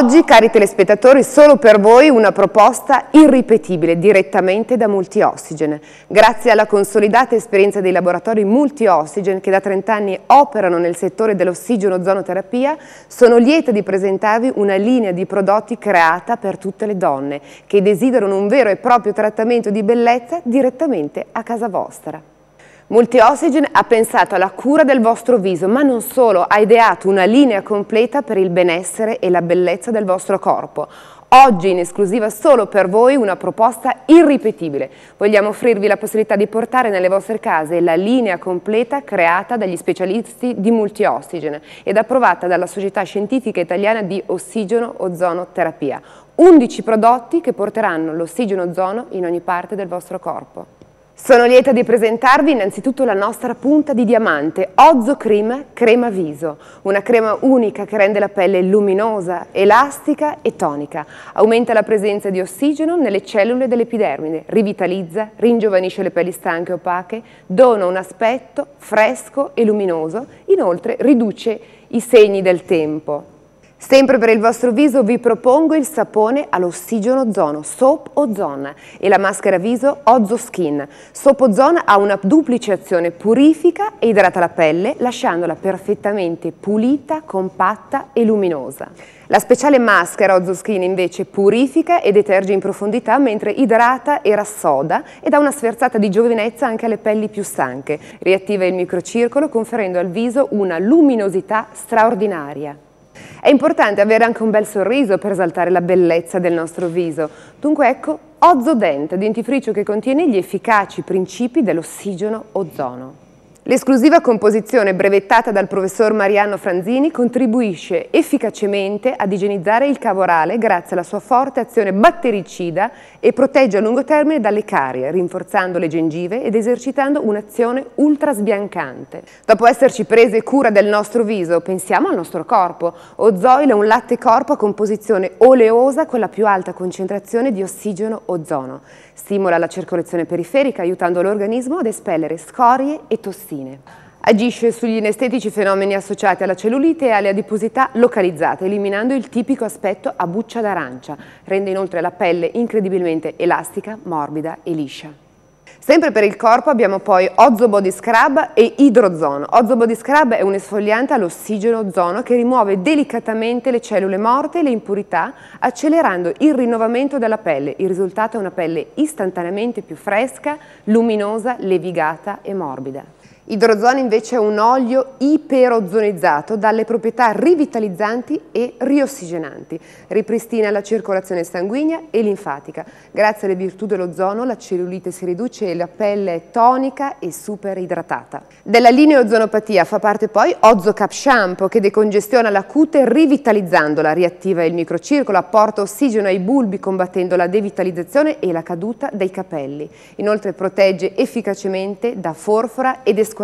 Oggi, cari telespettatori, solo per voi una proposta irripetibile direttamente da Multi-Oxygen. Grazie alla consolidata esperienza dei laboratori Multi-Oxygen che da 30 anni operano nel settore dell'ossigeno-ozonoterapia, sono lieta di presentarvi una linea di prodotti creata per tutte le donne che desiderano un vero e proprio trattamento di bellezza direttamente a casa vostra. Multi-Oxygen ha pensato alla cura del vostro viso, ma non solo, ha ideato una linea completa per il benessere e la bellezza del vostro corpo. Oggi in esclusiva solo per voi una proposta irripetibile. Vogliamo offrirvi la possibilità di portare nelle vostre case la linea completa creata dagli specialisti di Multi-Oxygen ed approvata dalla Società Scientifica Italiana di Ossigeno-Ozonoterapia. 11 prodotti che porteranno l'ossigeno-ozono in ogni parte del vostro corpo. Sono lieta di presentarvi innanzitutto la nostra punta di diamante, Ozo Cream Crema Viso, una crema unica che rende la pelle luminosa, elastica e tonica, aumenta la presenza di ossigeno nelle cellule dell'epidermide, rivitalizza, ringiovanisce le pelli stanche e opache, dona un aspetto fresco e luminoso, inoltre riduce i segni del tempo. Sempre per il vostro viso vi propongo il sapone all'ossigeno ozono, Soap Ozone, e la maschera viso Ozo Skin. Soap Ozone ha una duplice azione, purifica e idrata la pelle, lasciandola perfettamente pulita, compatta e luminosa. La speciale maschera Ozo Skin invece purifica e deterge in profondità, mentre idrata e rassoda e dà una sferzata di giovinezza anche alle pelli più stanche. Riattiva il microcircolo conferendo al viso una luminosità straordinaria. È importante avere anche un bel sorriso per esaltare la bellezza del nostro viso. Dunque ecco Ozo Dent, dentifricio che contiene gli efficaci principi dell'ossigeno ozono. L'esclusiva composizione brevettata dal professor Mariano Franzini contribuisce efficacemente ad igienizzare il cavo orale grazie alla sua forte azione battericida e protegge a lungo termine dalle carie, rinforzando le gengive ed esercitando un'azione ultra sbiancante. Dopo esserci prese cura del nostro viso, pensiamo al nostro corpo. Ozoil è un latte corpo a composizione oleosa con la più alta concentrazione di ossigeno ozono. Stimola la circolazione periferica aiutando l'organismo ad espellere scorie e tossine. Agisce sugli inestetici fenomeni associati alla cellulite e alle adiposità localizzate, eliminando il tipico aspetto a buccia d'arancia. Rende inoltre la pelle incredibilmente elastica, morbida e liscia. Sempre per il corpo abbiamo poi Ozo Body Scrub e Hydrozone. Ozo Body Scrub è un esfoliante all'ossigeno ozono che rimuove delicatamente le cellule morte e le impurità, accelerando il rinnovamento della pelle. Il risultato è una pelle istantaneamente più fresca, luminosa, levigata e morbida. Hydrozone invece è un olio iperozonizzato dalle proprietà rivitalizzanti e riossigenanti. Ripristina la circolazione sanguigna e linfatica. Grazie alle virtù dell'ozono la cellulite si riduce e la pelle è tonica e super idratata. Della linea ozonopatia fa parte poi Ozo Cap Shampoo che decongestiona la cute rivitalizzandola, riattiva il microcircolo, apporta ossigeno ai bulbi combattendo la devitalizzazione e la caduta dei capelli. Inoltre protegge efficacemente da forfora ed escursione.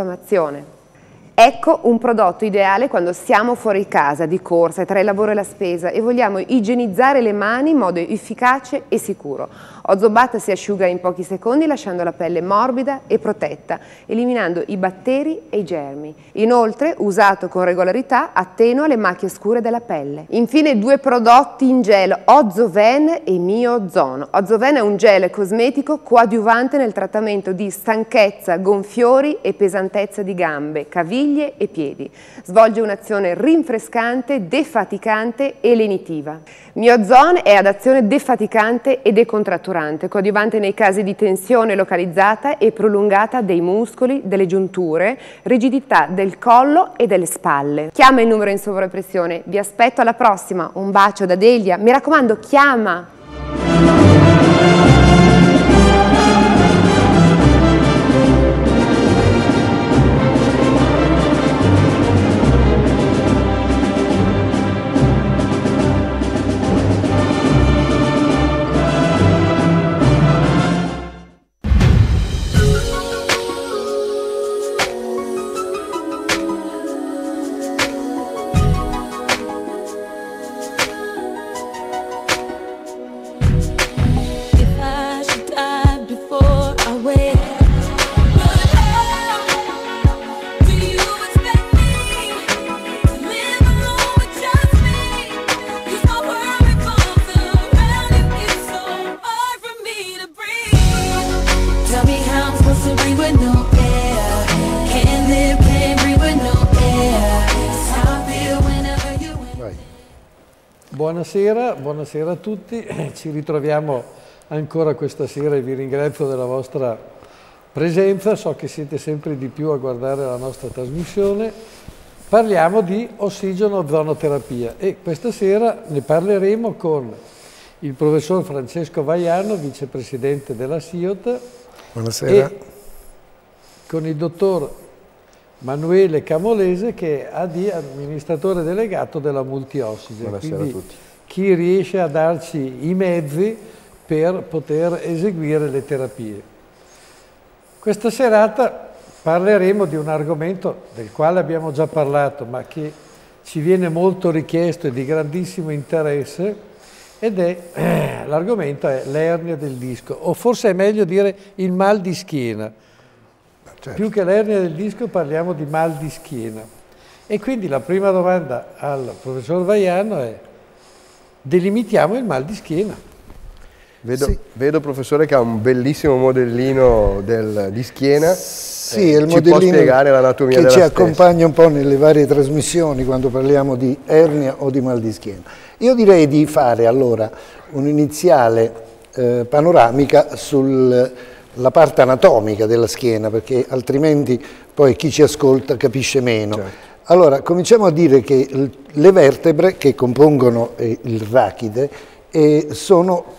Ecco un prodotto ideale quando siamo fuori casa, di corsa, tra il lavoro e la spesa e vogliamo igienizzare le mani in modo efficace e sicuro. Ozo Bat si asciuga in pochi secondi lasciando la pelle morbida e protetta, eliminando i batteri e i germi. Inoltre, usato con regolarità, attenua le macchie scure della pelle. Infine, 2 prodotti in gel, Ozo Ven e Mio Zono. Ozo Ven è un gel cosmetico coadiuvante nel trattamento di stanchezza, gonfiori e pesantezza di gambe, caviglie e piedi. Svolge un'azione rinfrescante, defaticante e lenitiva. Mio Zone è ad azione defaticante e decontratturante, coadiuvante nei casi di tensione localizzata e prolungata dei muscoli, delle giunture, rigidità del collo e delle spalle. Chiama il numero in sovraimpressione. Vi aspetto alla prossima. Un bacio da Delia. Mi raccomando, chiama! Tell me how I'm supposed to breathe with no air. Can't live, can't breathe with no air. It's how I feel whenever you win. Buonasera, buonasera a tutti. Ci ritroviamo ancora questa sera e vi ringrazio della vostra presenza. So che siete sempre di più a guardare la nostra trasmissione. Parliamo di ossigeno-ozonoterapia e questa sera ne parleremo con il professor Francesco Vaiano, vicepresidente della SIOT. Buonasera. E con il dottor Manuele Camolese, che è AD, amministratore delegato della Multiossigeno. Buonasera quindi a tutti. Chi riesce a darci i mezzi per poter eseguire le terapie. Questa serata parleremo di un argomento del quale abbiamo già parlato, ma che ci viene molto richiesto e di grandissimo interesse, ed è l'argomento è l'ernia del disco, o forse è meglio dire il mal di schiena. Certo. Più che l'ernia del disco parliamo di mal di schiena. E quindi la prima domanda al professor Vaiano è: delimitiamo il mal di schiena. Vedo professore che ha un bellissimo modellino di schiena. Sì, è il ci può spiegare l'anatomia della che ci stessa? accompagna un po' nelle varie trasmissioni quando parliamo di ernia o di mal di schiena. Io direi di fare allora un'iniziale panoramica sulla parte anatomica della schiena, perché altrimenti poi chi ci ascolta capisce meno. Certo. Allora, cominciamo a dire che le vertebre che compongono il rachide sono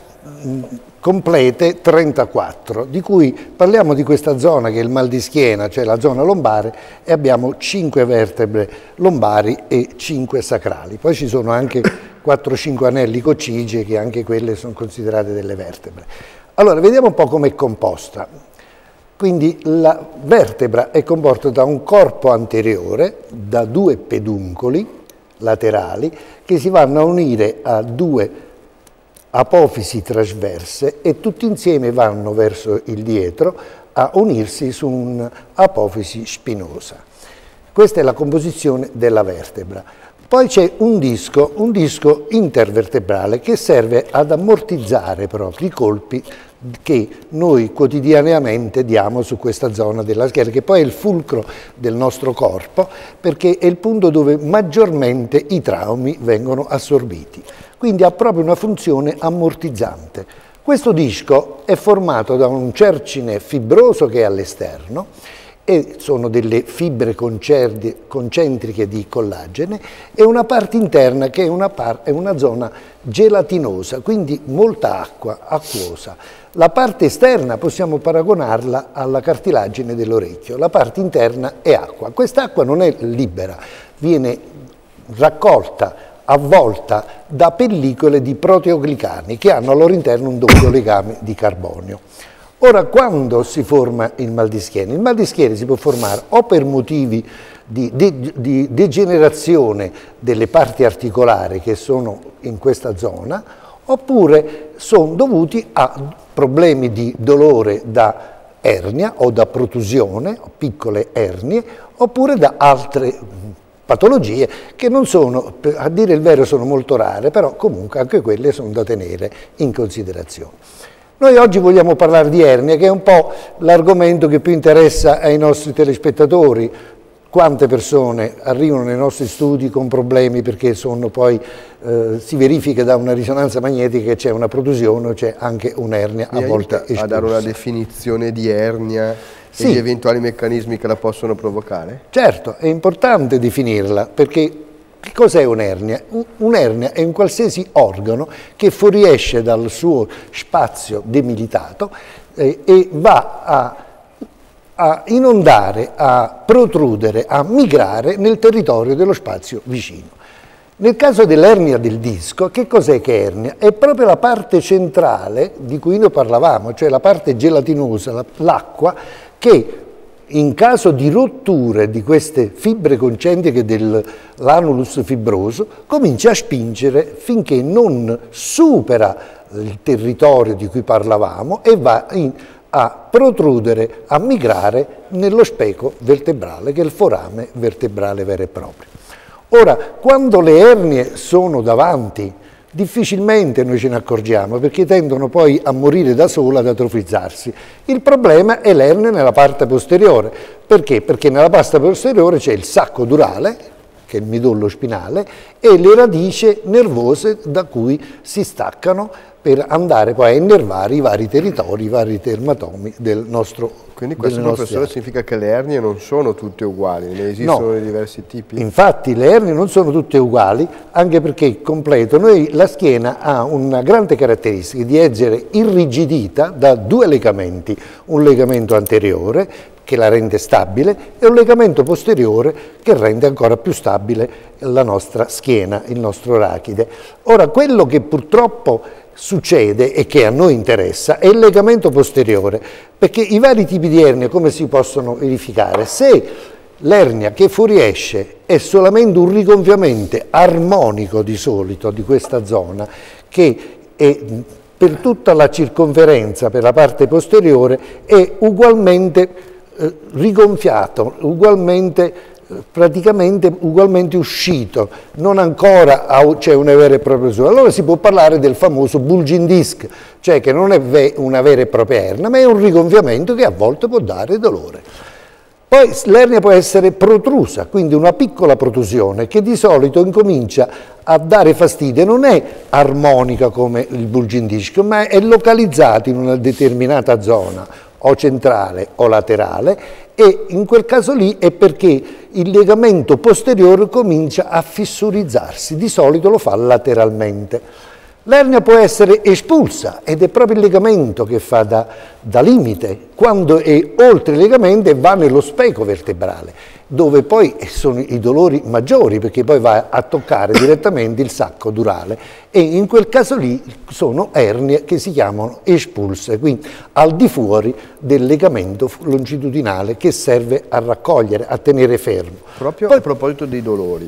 complete 34, di cui parliamo di questa zona che è il mal di schiena, cioè la zona lombare, e abbiamo 5 vertebre lombari e 5 sacrali. Poi ci sono anche 4-5 anelli coccigei, che anche quelle sono considerate delle vertebre. Allora, vediamo un po' come è composta. Quindi la vertebra è composta da un corpo anteriore, da 2 peduncoli laterali, che si vanno a unire a 2 apofisi trasverse e tutti insieme vanno verso il dietro a unirsi su un'apofisi spinosa. Questa è la composizione della vertebra. Poi c'è un disco intervertebrale che serve ad ammortizzare proprio i colpi che noi quotidianamente diamo su questa zona della schiena, che poi è il fulcro del nostro corpo, perché è il punto dove maggiormente i traumi vengono assorbiti. Quindi ha proprio una funzione ammortizzante. Questo disco è formato da un cercine fibroso che è all'esterno, e sono delle fibre concentriche di collagene, e una parte interna che è una zona gelatinosa, quindi molta acqua, acquosa. La parte esterna possiamo paragonarla alla cartilagine dell'orecchio, la parte interna è acqua. Quest'acqua non è libera, viene raccolta, avvolta da pellicole di proteoglicani che hanno al loro interno un doppio legame di carbonio. Ora, quando si forma il mal di schiena? Il mal di schiena si può formare o per motivi di degenerazione delle parti articolari che sono in questa zona, oppure sono dovuti a problemi di dolore da ernia o da protusione, o piccole ernie, oppure da altre patologie che non sono, a dire il vero, sono molto rare, però comunque anche quelle sono da tenere in considerazione. Noi oggi vogliamo parlare di ernia, che è un po' l'argomento che più interessa ai nostri telespettatori. Quante persone arrivano nei nostri studi con problemi perché sono poi, si verifica da una risonanza magnetica che c'è una protusione o c'è anche un'ernia a volte espulsa. A dare una definizione di ernia e gli eventuali meccanismi che la possono provocare? Certo, è importante definirla, perché che cos'è un'ernia? Un'ernia è un qualsiasi organo che fuoriesce dal suo spazio demilitato e va a inondare, a protrudere, a migrare nel territorio dello spazio vicino. Nel caso dell'ernia del disco, che cos'è che è ernia? È proprio la parte centrale di cui noi parlavamo, cioè la parte gelatinosa, l'acqua, che in caso di rotture di queste fibre concentriche dell'anulus fibroso comincia a spingere finché non supera il territorio di cui parlavamo e va a protrudere, a migrare nello speco vertebrale, che è il forame vertebrale vero e proprio. Ora, quando le ernie sono davanti difficilmente noi ce ne accorgiamo perché tendono poi a morire da sola, ad atrofizzarsi. Il problema è l'ernia nella parte posteriore. Perché? Perché nella parte posteriore c'è il sacco durale, che è il midollo spinale, e le radici nervose da cui si staccano per andare poi a innervare i vari territori, i vari dermatomi del nostro corpo. Quindi questo, professore, significa che le ernie non sono tutte uguali, ne esistono di diversi tipi? Infatti le ernie non sono tutte uguali, anche perché completo. La schiena ha una grande caratteristica di essere irrigidita da due legamenti, un legamento anteriore che la rende stabile e un legamento posteriore che rende ancora più stabile la nostra schiena, il nostro rachide. Ora, quello che purtroppo succede e che a noi interessa è il legamento posteriore, perché i vari tipi di ernia come si possono verificare? Se l'ernia che fuoriesce è solamente un rigonfiamento armonico di solito di questa zona, che è per tutta la circonferenza, per la parte posteriore, è ugualmente rigonfiato, praticamente ugualmente uscito, non ancora c'è una vera e propria usura. Allora si può parlare del famoso bulging disc, cioè che non è una vera e propria ernia, ma è un rigonfiamento che a volte può dare dolore. Poi l'ernia può essere protrusa, quindi una piccola protrusione che di solito incomincia a dare fastidio, non è armonica come il bulging disc, ma è localizzata in una determinata zona, o centrale o laterale, e in quel caso lì è perché il legamento posteriore comincia a fissurizzarsi, di solito lo fa lateralmente. L'ernia può essere espulsa ed è proprio il legamento che fa da limite, quando è oltre il legamento e va nello speco vertebrale, dove poi sono i dolori maggiori, perché poi va a toccare direttamente il sacco durale, e in quel caso lì sono ernie che si chiamano espulse, quindi al di fuori del legamento longitudinale che serve a raccogliere, a tenere fermo. Proprio a proposito dei dolori,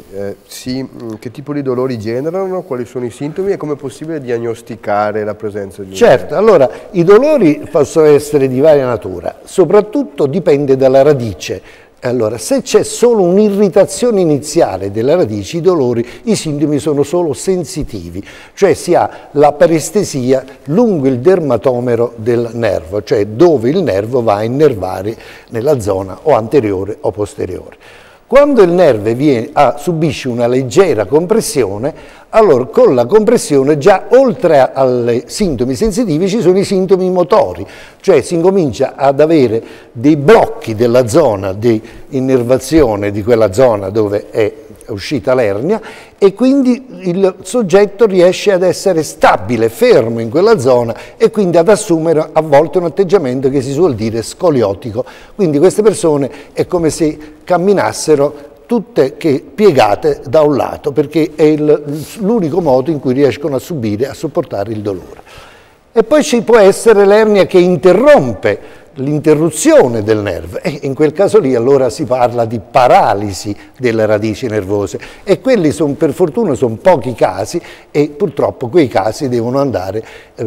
che tipo di dolori generano, quali sono i sintomi e come è possibile diagnosticare la presenza di un Certo, allora i dolori possono essere di varia natura, soprattutto dipende dalla radice. Allora, se c'è solo un'irritazione iniziale della radice, i dolori, i sintomi sono solo sensitivi, cioè si ha la parestesia lungo il dermatomero del nervo, cioè dove il nervo va a innervare nella zona o anteriore o posteriore. Quando il nervo subisce una leggera compressione, allora con la compressione già oltre ai sintomi sensitivi ci sono i sintomi motori, cioè si incomincia ad avere dei blocchi della zona di innervazione di quella zona dove è uscita l'ernia, e quindi il soggetto riesce ad essere stabile, fermo in quella zona, e quindi ad assumere a volte un atteggiamento che si suol dire scoliotico. Quindi queste persone è come se camminassero tutte piegate da un lato, perché è l'unico modo in cui riescono a subire, a sopportare il dolore. E poi ci può essere l'ernia che interrompe l'interruzione del nervo, e in quel caso lì allora si parla di paralisi delle radici nervose, e quelli per fortuna sono pochi casi, e purtroppo quei casi devono andare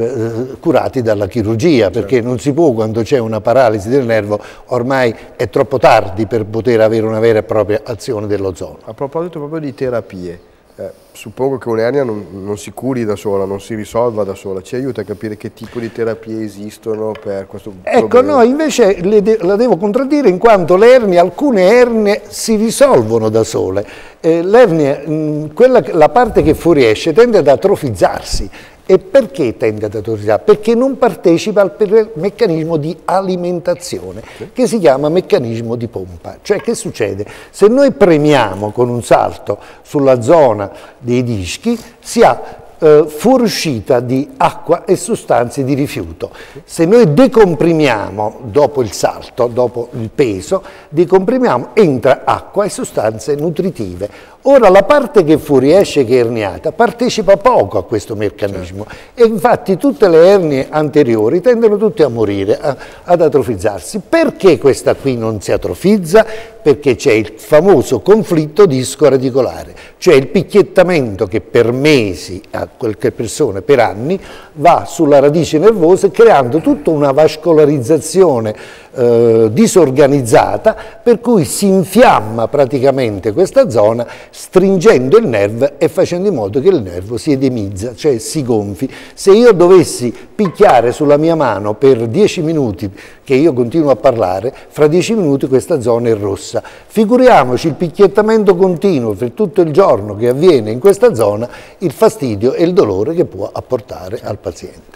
curati dalla chirurgia, perché non si può, quando c'è una paralisi del nervo, ormai è troppo tardi per poter avere una vera e propria azione dell'ozono. A proposito proprio di terapie, suppongo che un'ernia non si curi da sola, non si risolva da sola, ci aiuta a capire che tipo di terapie esistono per questo problema? Ecco, no, invece la devo contraddire, in quanto alcune ernie si risolvono da sole. L'ernia, la parte che fuoriesce, tende ad atrofizzarsi. E perché tende ad atrofizzarsi? Perché non partecipa al meccanismo di alimentazione, che si chiama meccanismo di pompa. Cioè, che succede? Se noi premiamo con un salto sulla zona dei dischi, si ha fuoriuscita di acqua e sostanze di rifiuto. Se noi decomprimiamo dopo il salto, dopo il peso, decomprimiamo, entra acqua e sostanze nutritive. Ora la parte che fuoriesce, che è erniata, partecipa poco a questo meccanismo, e infatti tutte le ernie anteriori tendono tutte a morire, ad atrofizzarsi. Perché questa qui non si atrofizza? Perché c'è il famoso conflitto disco-radicolare, cioè il picchiettamento che per mesi, a qualche persona per anni, va sulla radice nervosa creando tutta una vascolarizzazione disorganizzata, per cui si infiamma praticamente questa zona stringendo il nervo e facendo in modo che il nervo si edemizza, cioè si gonfi. Se io dovessi picchiare sulla mia mano per 10 minuti, che io continuo a parlare, fra 10 minuti questa zona è rossa. Figuriamoci il picchiettamento continuo per tutto il giorno che avviene in questa zona, il fastidio e il dolore che può apportare al paziente.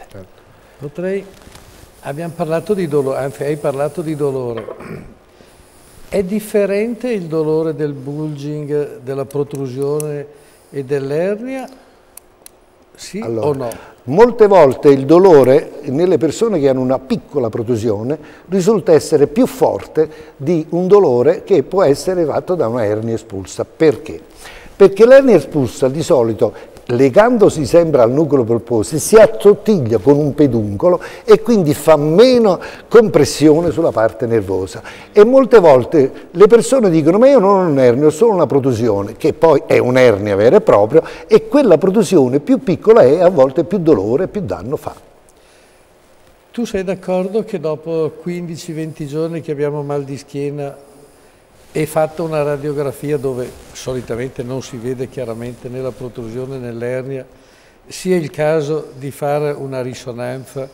Abbiamo parlato di dolore, anzi hai parlato di dolore. È differente il dolore del bulging, della protrusione e dell'ernia? Sì allora, o no? Molte volte il dolore nelle persone che hanno una piccola protrusione risulta essere più forte di un dolore che può essere fatto da una ernia espulsa. Perché? Perché l'ernia espulsa di solito, legandosi sempre al nucleo polposo, si attottiglia con un peduncolo e quindi fa meno compressione sulla parte nervosa. E molte volte le persone dicono: ma io non ho un'ernia, ho solo una protrusione, che poi è un'ernia vera e propria, e quella protrusione più piccola è, a volte più dolore, più danno fa. Tu sei d'accordo che dopo 15-20 giorni che abbiamo mal di schiena e fatta una radiografia dove solitamente non si vede chiaramente né la protrusione né l'ernia, sia il caso di fare una risonanza?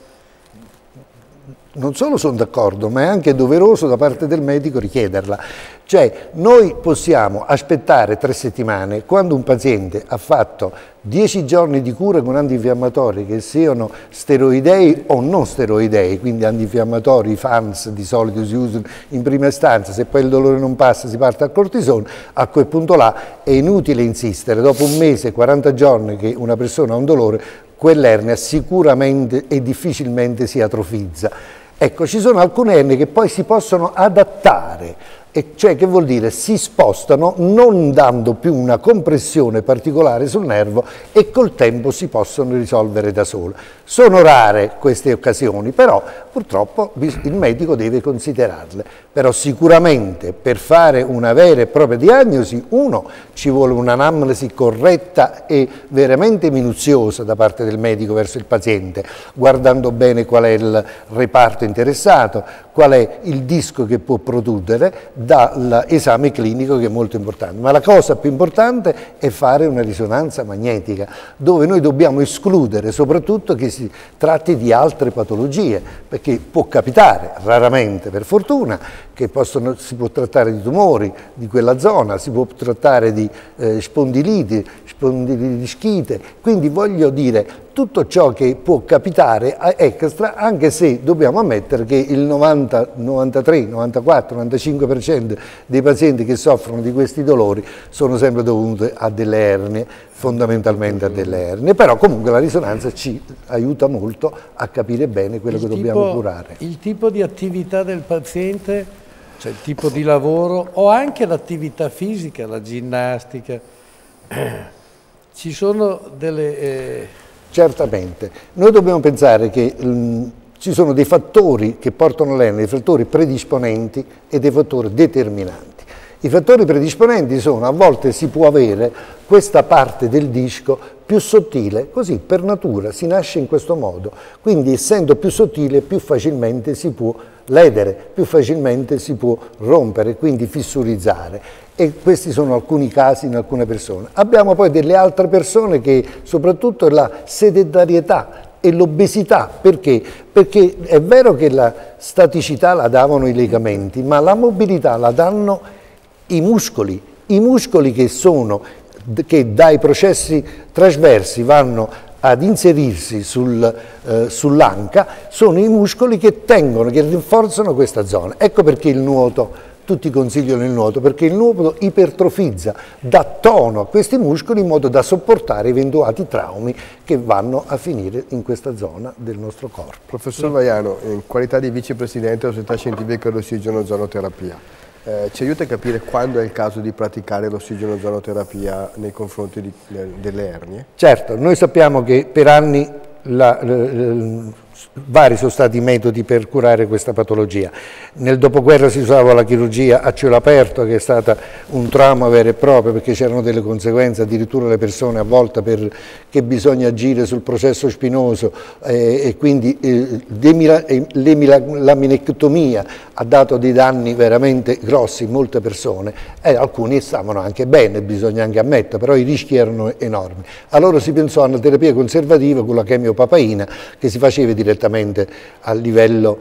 Non solo sono d'accordo, ma è anche doveroso da parte del medico richiederla. Cioè, noi possiamo aspettare 3 settimane, quando un paziente ha fatto 10 giorni di cura con antinfiammatori, che siano steroidei o non steroidei, quindi antinfiammatori, FANS di solito si usano in prima istanza, se poi il dolore non passa si parte al cortisone, a quel punto là è inutile insistere, dopo un mese, 40 giorni che una persona ha un dolore, quell'ernia sicuramente e difficilmente si atrofizza. Ecco, ci sono alcune ernie che poi si possono adattare, e cioè che vuol dire si spostano non dando più una compressione particolare sul nervo e col tempo si possono risolvere da sole. Sono rare queste occasioni, però purtroppo il medico deve considerarle. Però sicuramente per fare una vera e propria diagnosi, uno, ci vuole un'anamnesi corretta e veramente minuziosa da parte del medico verso il paziente, guardando bene qual è il reparto interessato, qual è il disco che può produrre, dall'esame clinico che è molto importante. Ma la cosa più importante è fare una risonanza magnetica, dove noi dobbiamo escludere soprattutto che si tratti di altre patologie, perché può capitare, raramente per fortuna, che si può trattare di tumori di quella zona, si può trattare di spondiliti, spondilischite, quindi voglio dire tutto ciò che può capitare extra, anche se dobbiamo ammettere che il 90, 93, 94, 95% dei pazienti che soffrono di questi dolori sono sempre dovuti a delle ernie, fondamentalmente a delle ernie, però comunque la risonanza ci aiuta molto a capire bene quello che dobbiamo curare. Il tipo di attività del paziente, cioè il tipo di lavoro o anche l'attività fisica, la ginnastica, ci sono delle... Certamente, noi dobbiamo pensare che ci sono dei fattori che portano all'ernia, dei fattori predisponenti e dei fattori determinanti. I fattori predisponenti sono: a volte si può avere questa parte del disco più sottile, così per natura si nasce in questo modo, quindi essendo più sottile più facilmente si può ledere, più facilmente si può rompere, quindi fissurizzare, e questi sono alcuni casi in alcune persone. Abbiamo poi delle altre persone che soprattutto la sedentarietà e l'obesità, perché? Perché è vero che la staticità la davano i legamenti, ma la mobilità la danno i muscoli che dai processi trasversi vanno ad inserirsi sull'anca, sono i muscoli che tengono, che rinforzano questa zona. Ecco perché il nuoto, tutti consigliano il nuoto, perché il nuoto ipertrofizza, dà tono a questi muscoli in modo da sopportare eventuali traumi che vanno a finire in questa zona del nostro corpo. Professor Vaiano, in qualità di vicepresidente della Società Scientifica dell'Ossigeno-Ozonoterapia, ci aiuta a capire quando è il caso di praticare l'ossigeno-ozonoterapia nei confronti delle ernie? Certo, noi sappiamo che per anni vari sono stati i metodi per curare questa patologia. Nel dopoguerra si usava la chirurgia a cielo aperto, che è stata un trauma vero e proprio, perché c'erano delle conseguenze, addirittura le persone a volte che bisogna agire sul processo spinoso e quindi l'eminectomia ha dato dei danni veramente grossi in molte persone e alcuni stavano anche bene, bisogna anche ammettere, però i rischi erano enormi. Allora si pensò a una terapia conservativa con la chemiopapaina che si faceva direttamente a livello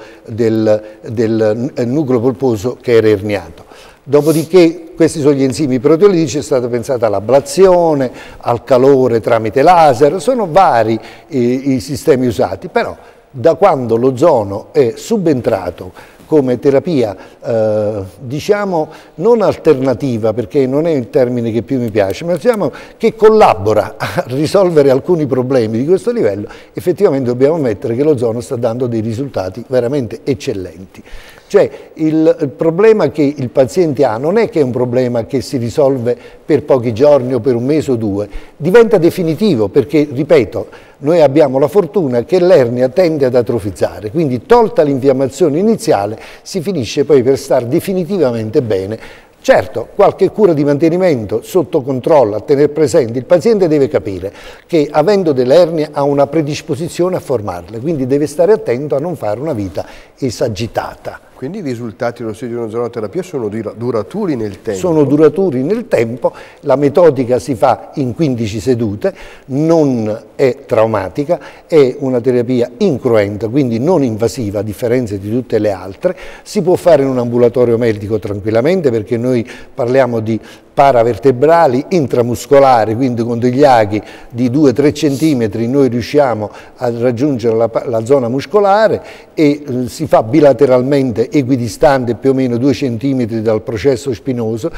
del nucleo polposo che era erniato. Dopodiché questi sono gli enzimi proteolitici, è stata pensata l'ablazione, al calore tramite laser, sono vari i sistemi usati, però da quando l'ozono è subentrato come terapia, diciamo, non alternativa, perché non è il termine che più mi piace, ma diciamo che collabora a risolvere alcuni problemi di questo livello, effettivamente dobbiamo ammettere che l'ozono sta dando dei risultati veramente eccellenti. Cioè il problema che il paziente ha non è che è un problema che si risolve per pochi giorni o per un mese o due, diventa definitivo perché, ripeto, noi abbiamo la fortuna che l'ernia tende ad atrofizzare, quindi tolta l'infiammazione iniziale si finisce poi per star definitivamente bene. Certo, qualche cura di mantenimento sotto controllo, a tenere presente, il paziente deve capire che avendo delle ernie ha una predisposizione a formarle, quindi deve stare attento a non fare una vita esagitata. Quindi i risultati dell'ossigenozonoterapia sono duraturi nel tempo? Sono duraturi nel tempo, la metodica si fa in 15 sedute, non è traumatica, è una terapia incruenta, quindi non invasiva a differenza di tutte le altre, si può fare in un ambulatorio medico tranquillamente perché noi parliamo di paravertebrali intramuscolari, quindi con degli aghi di 2-3 cm noi riusciamo a raggiungere la zona muscolare e si fa bilateralmente equidistante più o meno 2 cm dal processo spinoso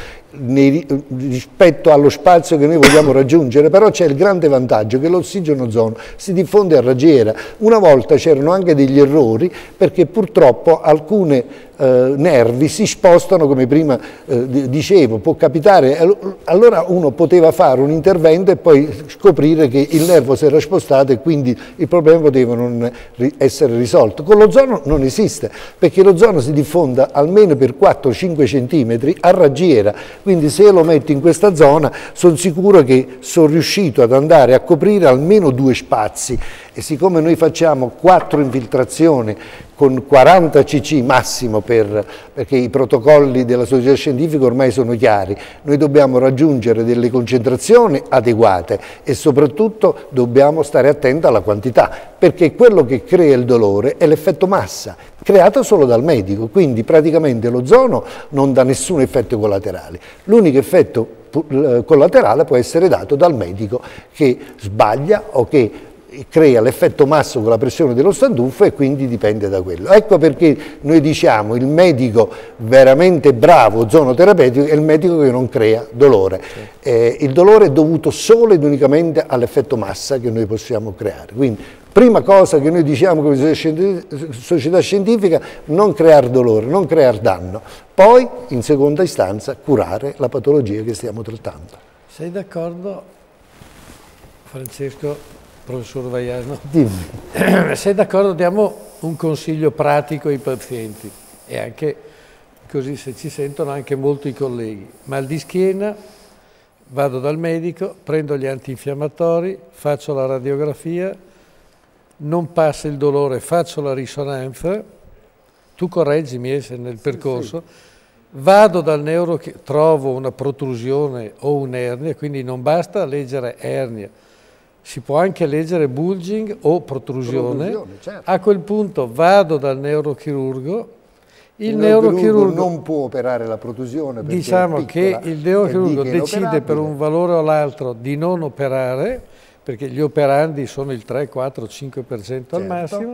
rispetto allo spazio che noi vogliamo raggiungere, però c'è il grande vantaggio che l'ossigenozono si diffonde a raggiera. Una volta c'erano anche degli errori perché purtroppo alcune nervi si spostano, come prima dicevo, può capitare, allora uno poteva fare un intervento e poi scoprire che il nervo si era spostato e quindi il problema poteva non essere risolto. Con l'ozono non esiste, perché l'ozono si diffonde almeno per 4-5 cm a raggiera, quindi se lo metto in questa zona sono sicuro che sono riuscito ad andare a coprire almeno 2 spazi e siccome noi facciamo 4 infiltrazioni con 40 cc massimo perché i protocolli della società scientifica ormai sono chiari, noi dobbiamo raggiungere delle concentrazioni adeguate e soprattutto dobbiamo stare attenti alla quantità, perché quello che crea il dolore è l'effetto massa, creato solo dal medico, quindi praticamente l'ozono non dà nessun effetto collaterale. L'unico effetto collaterale può essere dato dal medico che sbaglia o che crea l'effetto massa con la pressione dello standuffo e quindi dipende da quello. Ecco perché noi diciamo il medico veramente bravo ozonoterapeutico è il medico che non crea dolore. Il dolore è dovuto solo ed unicamente all'effetto massa che noi possiamo creare. Quindi prima cosa che noi diciamo come società scientifica, non creare dolore, non creare danno. Poi in seconda istanza curare la patologia che stiamo trattando. Sei d'accordo, Francesco? Professor Vaiano, sei d'accordo? Diamo un consiglio pratico ai pazienti e anche così se ci sentono anche molto i colleghi. Mal di schiena, vado dal medico, prendo gli antinfiammatori, faccio la radiografia, non passa il dolore, faccio la risonanza, tu correggimi se nel percorso, vado dal trovo una protrusione o un'ernia, quindi non basta leggere ernia, si può anche leggere bulging o protrusione, certo. A quel punto vado dal neurochirurgo, il neurochirurgo non può operare la protrusione perché diciamo che il neurochirurgo decide per un valore o l'altro di non operare, perché gli operandi sono il 3, 4, 5% al massimo,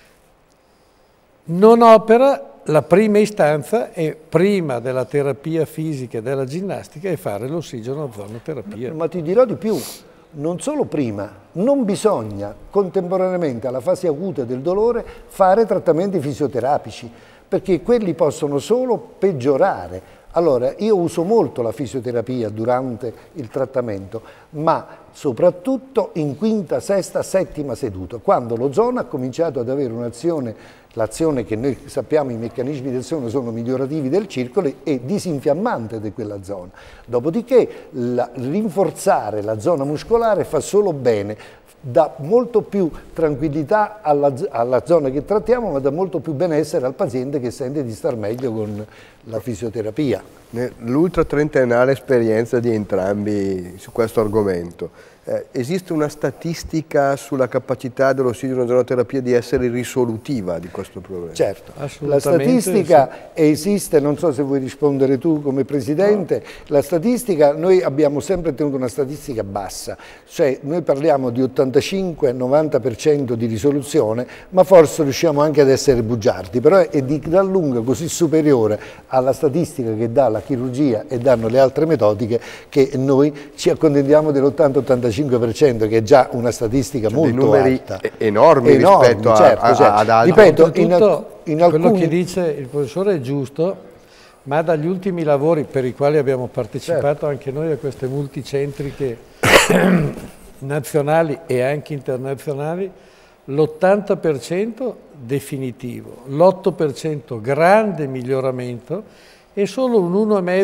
non opera, la prima istanza è prima della terapia fisica e della ginnastica e fare l'ossigeno-ozonoterapia. Ma ti dirò di più. Non solo prima, non bisogna contemporaneamente alla fase acuta del dolore fare trattamenti fisioterapici, perché quelli possono solo peggiorare. Allora, io uso molto la fisioterapia durante il trattamento, ma soprattutto in quinta, sesta, settima seduta, quando l'ozono ha cominciato ad avere un'azione, l'azione che noi sappiamo, i meccanismi del sonno sono migliorativi del circolo e disinfiammante di quella zona. Dopodiché rinforzare la zona muscolare fa solo bene, dà molto più tranquillità alla zona che trattiamo, ma dà molto più benessere al paziente che sente di star meglio con la fisioterapia. L'ultra trentennale esperienza di entrambi su questo argomento. Esiste una statistica sulla capacità dell'ossigeno-ozonoterapia di essere risolutiva di questo problema? Certo, la statistica esiste, non so se vuoi rispondere tu come Presidente, la statistica, noi abbiamo sempre tenuto una statistica bassa, cioè noi parliamo di 85-90% di risoluzione, ma forse riusciamo anche ad essere bugiardi, però è di gran lunga così superiore alla statistica che dà la chirurgia e danno le altre metodiche che noi ci accontentiamo dell'80-85%, che è già una statistica molto alta. Enormi rispetto ad altri. Ripeto, quello che dice il professore è giusto, ma dagli ultimi lavori per i quali abbiamo partecipato anche noi a queste multicentriche nazionali e anche internazionali, l'80% definitivo, l'8% grande miglioramento e solo un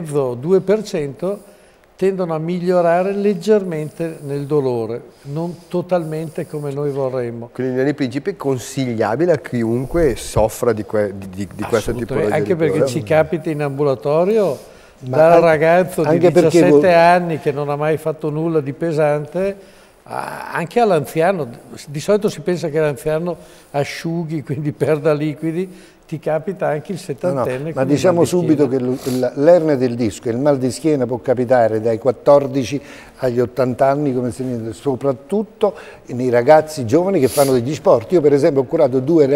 1,5-2% tendono a migliorare leggermente nel dolore, non totalmente come noi vorremmo. Quindi nel principio è consigliabile a chiunque soffra di questo tipo di anche perché problema. ci capita in ambulatorio dal ragazzo di 17 anni che non ha mai fatto nulla di pesante, anche all'anziano. Di solito si pensa che l'anziano asciughi, quindi perda liquidi. Ti capita anche il settantenne. Ma diciamo subito che l'ernia del disco e il mal di schiena può capitare dai 14 agli 80 anni, come si dice, soprattutto nei ragazzi giovani che fanno degli sport. Io per esempio ho curato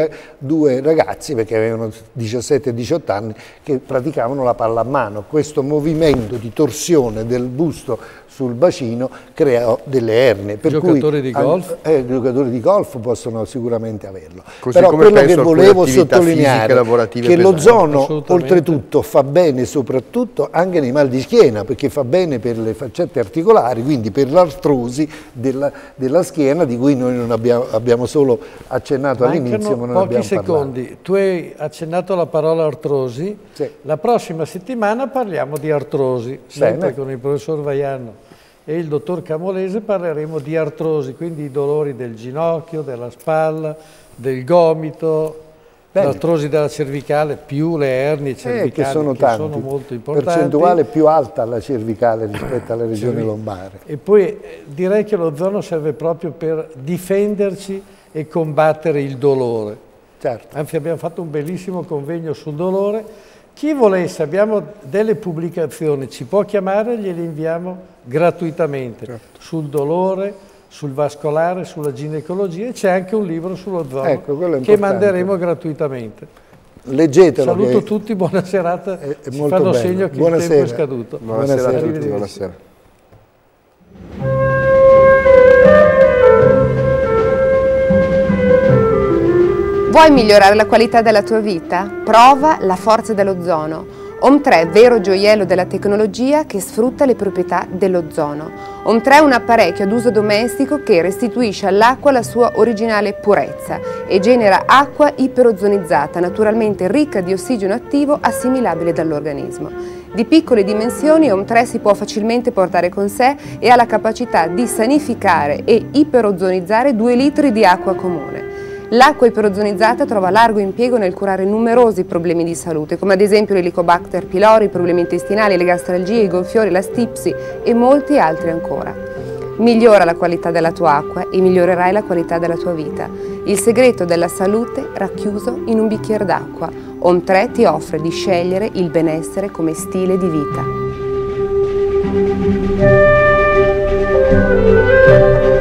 due ragazzi, perché avevano 17 e 18 anni, che praticavano la palla a mano. Questo movimento di torsione del busto sul bacino crea delle ernie. Per giocatori di golf? I giocatori di golf possono sicuramente averlo. Così però come quello che volevo sottolineare che l'ozono oltretutto fa bene soprattutto anche nei mal di schiena, perché fa bene per le faccette articolari, quindi per l'artrosi della schiena, di cui noi non abbiamo solo accennato all'inizio, ma non abbiamo pochi secondi. parlato. Tu hai accennato la parola artrosi, sì. La prossima settimana parliamo di artrosi, sempre con il professor Vaiano e il dottor Camolese parleremo di artrosi, quindi i dolori del ginocchio, della spalla, del gomito, l'artrosi della cervicale, più le ernie cervicali che sono molto importanti. Percentuale più alta alla cervicale rispetto alla regione lombare. E poi direi che l'ozono serve proprio per difenderci e combattere il dolore. Certo. Anzi, abbiamo fatto un bellissimo convegno sul dolore. Chi volesse, abbiamo delle pubblicazioni, ci può chiamare, gliele inviamo gratuitamente, certo. Sul dolore, sul vascolare, sulla ginecologia, e c'è anche un libro sull'ozono che manderemo gratuitamente. Leggetelo. Saluto tutti, buona serata, ci fanno segno che il tempo è scaduto. Buonasera a tutti, buonasera. Vuoi migliorare la qualità della tua vita? Prova la forza dell'ozono. Om3, vero gioiello della tecnologia che sfrutta le proprietà dell'ozono. Om3 è un apparecchio ad uso domestico che restituisce all'acqua la sua originale purezza e genera acqua iperozonizzata, naturalmente ricca di ossigeno attivo assimilabile dall'organismo. Di piccole dimensioni, Om3 si può facilmente portare con sé e ha la capacità di sanificare e iperozonizzare 2 litri di acqua comune. L'acqua iperozonizzata trova largo impiego nel curare numerosi problemi di salute, come ad esempio l'Helicobacter pylori, i problemi intestinali, le gastralgie, i gonfiori, la stipsi e molti altri ancora. Migliora la qualità della tua acqua e migliorerai la qualità della tua vita. Il segreto della salute racchiuso in un bicchiere d'acqua. Om3 ti offre di scegliere il benessere come stile di vita.